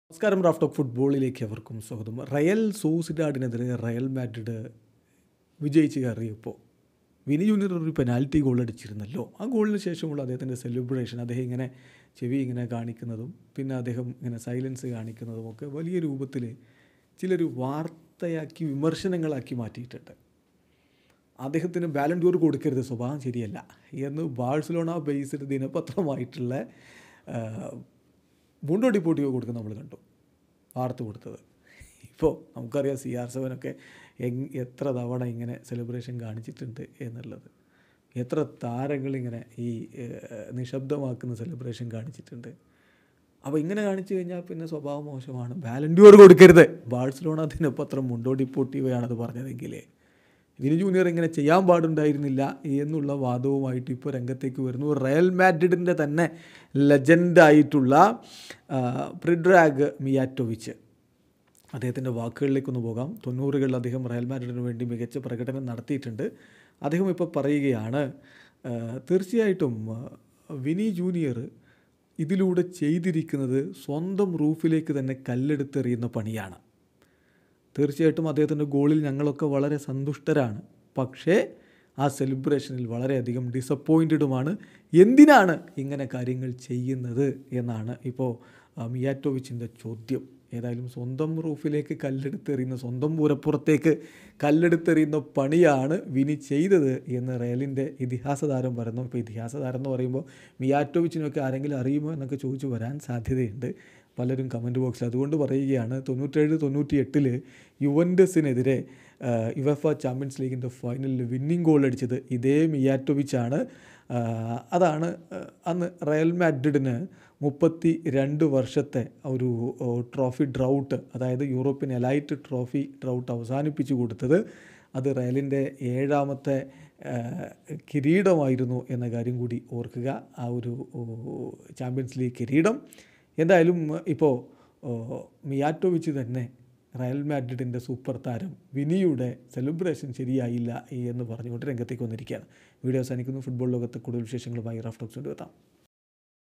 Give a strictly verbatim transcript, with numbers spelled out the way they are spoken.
നമസ്കാരം. Raf talk ഫുട്ബോളിലേക്ക് അവർക്കും സ്വാഗതം. റയൽ സോസിഡാഡിനെതിരെ റയൽ മാഡ്രിഡ് വിജയിച്ച് കയറിയപ്പോൾ വിനി ജൂനിയർ ഒരു പെനാൽറ്റി ഗോൾ അടിച്ചിരുന്നല്ലോ. ആ ഗോളിന് ശേഷമുള്ള അദ്ദേഹത്തിൻ്റെ സെലിബ്രേഷൻ, അദ്ദേഹം ഇങ്ങനെ ചെവി ഇങ്ങനെ കാണിക്കുന്നതും പിന്നെ അദ്ദേഹം ഇങ്ങനെ സൈലൻസ് കാണിക്കുന്നതും ഒക്കെ വലിയ രൂപത്തിൽ ചിലർ വാർത്തയാക്കി വിമർശനങ്ങളാക്കി മാറ്റിയിട്ടുണ്ട്. അദ്ദേഹത്തിന് ബാലൻ ഡോർ കൊടുക്കരുത്, സ്വഭാവം ശരിയല്ല എന്ന് ബാഴ്സലോണ ബേസ്ഡ് ദിനപത്രമായിട്ടുള്ള മുണ്ടോ ഡിപ്പോർട്ടിവോ കൊടുക്കുന്ന നമ്മൾ കണ്ടു, വാർത്ത കൊടുത്തത്. ഇപ്പോൾ നമുക്കറിയാം സി ആർ സെവനൊക്കെ എങ് എത്ര തവണ ഇങ്ങനെ സെലിബ്രേഷൻ കാണിച്ചിട്ടുണ്ട് എന്നുള്ളത്. എത്ര താരങ്ങളിങ്ങനെ ഈ നിശബ്ദമാക്കുന്ന സെലിബ്രേഷൻ കാണിച്ചിട്ടുണ്ട്. അപ്പോൾ ഇങ്ങനെ കാണിച്ചു കഴിഞ്ഞാൽ പിന്നെ സ്വഭാവം മോശമാണ്. ബാലൻഡിയോർ കൊടുക്കരുത്. ബാഴ്സലോണ ദിനപത്രം മുണ്ടോ ഡിപ്പോർട്ടിവോയാണത് പറഞ്ഞതെങ്കിൽ വിനി ജൂനിയർ ഇങ്ങനെ ചെയ്യാൻ പാടുണ്ടായിരുന്നില്ല എന്നുള്ള വാദവുമായിട്ട് ഇപ്പോൾ രംഗത്തേക്ക് വരുന്നു. റയൽ മാഡ്രിഡിൻ്റെ തന്നെ ലെജൻഡായിട്ടുള്ള പ്രിഡ്രാഗ് മിയാറ്റോവിച്ച്. അദ്ദേഹത്തിൻ്റെ വാക്കുകളിലേക്കൊന്ന് പോകാം. തൊണ്ണൂറുകളിൽ അദ്ദേഹം റയൽ മാഡ്രിഡിന് വേണ്ടി മികച്ച പ്രകടനം നടത്തിയിട്ടുണ്ട്. അദ്ദേഹം ഇപ്പോൾ പറയുകയാണ്, തീർച്ചയായിട്ടും വിനി ജൂനിയർ ഇതിലൂടെ ചെയ്തിരിക്കുന്നത് സ്വന്തം റൂഫിലേക്ക് തന്നെ കല്ലെടുത്തെറിയുന്ന പണിയാണ്. തീർച്ചയായിട്ടും അദ്ദേഹത്തിൻ്റെ ഗോളിൽ ഞങ്ങളൊക്കെ വളരെ സന്തുഷ്ടരാണ്. പക്ഷേ ആ സെലിബ്രേഷനിൽ വളരെയധികം ഡിസപ്പോയിൻറ്റഡുമാണ്. എന്തിനാണ് ഇങ്ങനെ കാര്യങ്ങൾ ചെയ്യുന്നത് എന്നാണ് ഇപ്പോൾ മിയാറ്റോവിച്ചിൻ്റെ ചോദ്യം. ഏതായാലും സ്വന്തം റൂഫിലേക്ക് കല്ലെടുത്തെറിയുന്ന, സ്വന്തം പൂരപ്പുറത്തേക്ക് കല്ലെടുത്തെറിയുന്ന പണിയാണ് വിനി ചെയ്തത് എന്ന് റയലിൻ്റെ ഇതിഹാസ താരം പറയുന്നു. ഇപ്പോൾ ഇതിഹാസ താരം എന്ന് പറയുമ്പോൾ മിയാറ്റോവിച്ചിനൊക്കെ ആരെങ്കിലും അറിയുമോ എന്നൊക്കെ ചോദിച്ചു വരാൻ സാധ്യതയുണ്ട് പലരും കമൻറ്റ് ബോക്സിൽ. അതുകൊണ്ട് പറയുകയാണ്, തൊണ്ണൂറ്റേഴ് തൊണ്ണൂറ്റി എട്ടിൽ യുവൻറ്റസിനെതിരെ യുവേഫ ചാമ്പ്യൻസ് ലീഗിൻ്റെ ഫൈനലിൽ വിന്നിംഗ് ഗോൾ അടിച്ചത് ഇതേ മിയാറ്റോവിച്ചാണ്. അതാണ് അന്ന് റയൽ മാഡ്രിഡിന് മുപ്പത്തി രണ്ട് വർഷത്തെ ഒരു ട്രോഫി ഡ്രൗട്ട്, അതായത് യൂറോപ്യൻ എലൈറ്റ് ട്രോഫി ഡ്രൗട്ട് അവസാനിപ്പിച്ചു കൊടുത്തത്. അത് റയലിൻ്റെ ഏഴാമത്തെ കിരീടമായിരുന്നു എന്ന കാര്യം കൂടി ഓർക്കുക, ആ ഒരു ചാമ്പ്യൻസ് ലീഗ് കിരീടം. എന്തായാലും ഇപ്പോൾ മിയാറ്റോവിച്ച് തന്നെ റയൽ മാഡ്രിഡിൻ്റെ സൂപ്പർ താരം വിനിയുടെ സെലിബ്രേഷൻ ശരിയായില്ല എന്ന് പറഞ്ഞുകൊണ്ട് രംഗത്തേക്ക് വന്നിരിക്കുകയാണ്. വീഡിയോ അവസാനിക്കുന്നു. ഫുട്ബോൾ ലോകത്ത് കൂടുതൽ വിശേഷങ്ങളുമായി റാഫ് ടോക്സ് കൊണ്ടുവെത്താം.